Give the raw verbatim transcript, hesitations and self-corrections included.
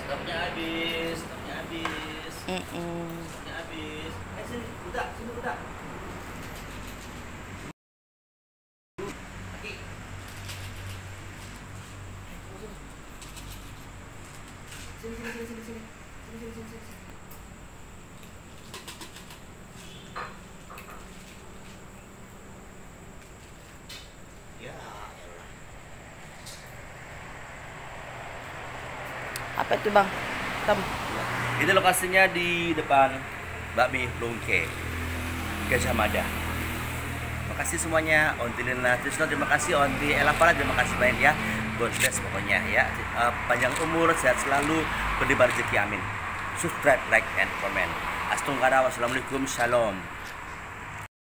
Stopnya habis, stopnya habis. Mm -mm. Stopnya habis. Eh sini, udah, sini udah. Kaki. Sini, sini, sini, sini, sini. Sini, sini, sini, sini. Ya, elah. Apa itu bang? Tem. Ini lokasinya di depan Bakmi Lungke, Gajah Mada. Makasih semuanya, Onti Lina Trisno, terima kasih, Onti Elapala, terima kasih banyak ya. God bless pokoknya ya. Uh, panjang umur, sehat selalu, berdebar rezeki, amin. Subscribe, like, and comment. Astung Kara, wassalamualaikum, shalom.